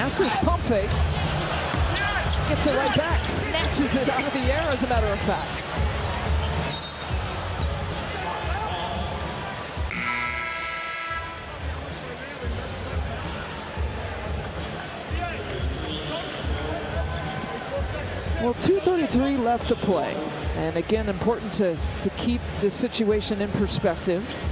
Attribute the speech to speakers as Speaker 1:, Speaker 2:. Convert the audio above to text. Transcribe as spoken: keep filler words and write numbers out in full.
Speaker 1: Thanasis pump fake. Gets it right back. Snatches it out of the air, as a matter of fact. Well, two thirty-three left to play. And again, important to, to keep this situation in perspective.